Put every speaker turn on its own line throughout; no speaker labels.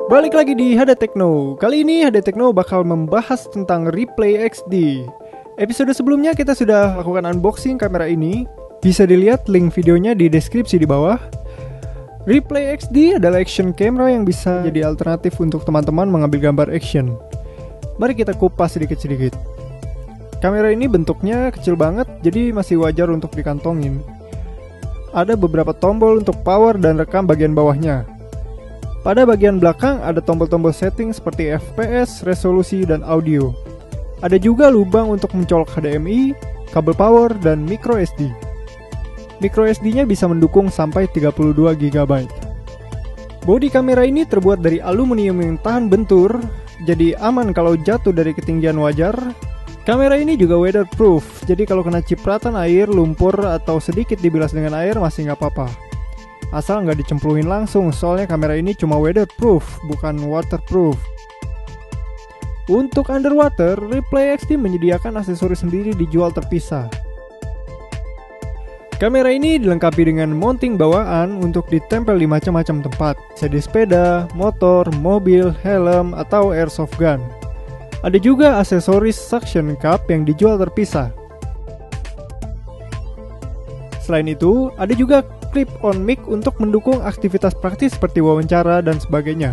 Balik lagi di HD Techno. Kali ini HD Techno bakal membahas tentang Replay XD. Episode sebelumnya kita sudah lakukan unboxing kamera ini. Bisa dilihat link videonya di deskripsi di bawah. Replay XD adalah action camera yang bisa jadi alternatif untuk teman-teman mengambil gambar action. Mari kita kupas sedikit-sedikit. Kamera ini bentuknya kecil banget, jadi masih wajar untuk dikantongin. Ada beberapa tombol untuk power dan rekam bagian bawahnya. Pada bagian belakang ada tombol-tombol setting seperti FPS, resolusi, dan audio. Ada juga lubang untuk mencolok HDMI, kabel power, dan microSD. MicroSD-nya bisa mendukung sampai 32 GB. Bodi kamera ini terbuat dari aluminium yang tahan bentur, jadi aman kalau jatuh dari ketinggian wajar. Kamera ini juga weatherproof, jadi kalau kena cipratan air, lumpur, atau sedikit dibilas dengan air masih nggak apa-apa. Asal nggak dicemplungin langsung, soalnya kamera ini cuma weatherproof, bukan waterproof. Untuk underwater, Replay XD menyediakan aksesoris sendiri dijual terpisah. Kamera ini dilengkapi dengan mounting bawaan untuk ditempel di macam-macam tempat, bisa di sepeda, motor, mobil, helm, atau airsoft gun. Ada juga aksesoris suction cup yang dijual terpisah. Selain itu, ada juga clip-on mic untuk mendukung aktivitas praktis seperti wawancara dan sebagainya.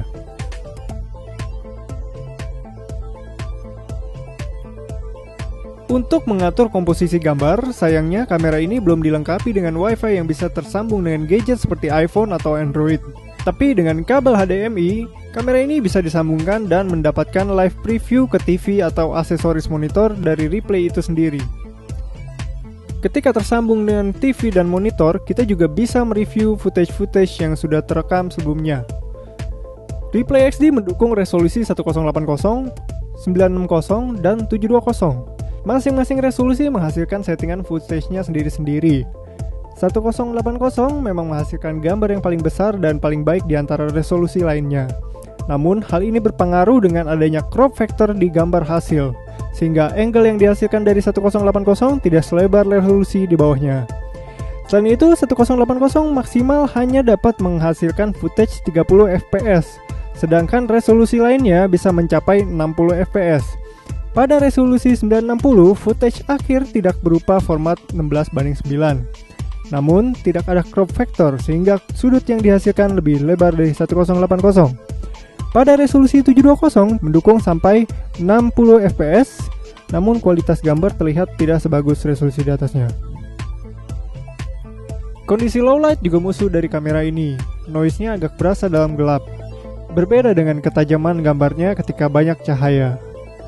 Untuk mengatur komposisi gambar, sayangnya kamera ini belum dilengkapi dengan WiFi yang bisa tersambung dengan gadget seperti iPhone atau Android. Tapi dengan kabel HDMI, kamera ini bisa disambungkan dan mendapatkan live preview ke TV atau aksesoris monitor dari Replay itu sendiri. Ketika tersambung dengan TV dan monitor, kita juga bisa mereview footage-footage yang sudah terekam sebelumnya. Replay XD mendukung resolusi 1080, 960, dan 720. Masing-masing resolusi menghasilkan settingan footage-nya sendiri-sendiri. 1080 memang menghasilkan gambar yang paling besar dan paling baik di antara resolusi lainnya. Namun, hal ini berpengaruh dengan adanya crop factor di gambar hasil, sehingga angle yang dihasilkan dari 1080 tidak selebar resolusi di bawahnya. Selain itu, 1080 maksimal hanya dapat menghasilkan footage 30 fps, sedangkan resolusi lainnya bisa mencapai 60 fps. Pada resolusi 960, footage akhir tidak berupa format 16:9. Namun, tidak ada crop factor sehingga sudut yang dihasilkan lebih lebar dari 1080. Pada resolusi 720 mendukung sampai 60 fps, namun kualitas gambar terlihat tidak sebagus resolusi di atasnya. Kondisi low light juga musuh dari kamera ini. Noise-nya agak berasa dalam gelap. Berbeda dengan ketajaman gambarnya ketika banyak cahaya.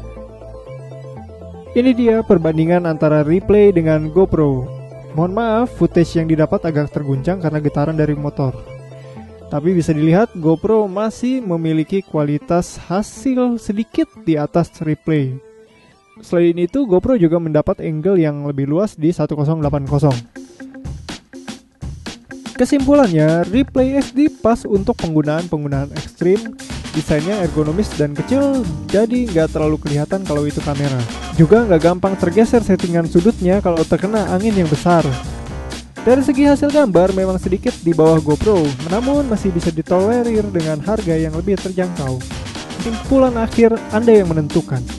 Ini dia perbandingan antara Replay dengan GoPro. Mohon maaf, footage yang didapat agak terguncang karena getaran dari motor. Tapi bisa dilihat GoPro masih memiliki kualitas hasil sedikit di atas Replay. Selain itu, GoPro juga mendapat angle yang lebih luas di 1080. Kesimpulannya, Replay XD pas untuk penggunaan ekstrim. Desainnya ergonomis dan kecil, jadi nggak terlalu kelihatan kalau itu kamera. Juga nggak gampang tergeser settingan sudutnya kalau terkena angin yang besar. Dari segi hasil gambar memang sedikit di bawah GoPro, namun masih bisa ditolerir dengan harga yang lebih terjangkau. Kesimpulan akhir Anda yang menentukan.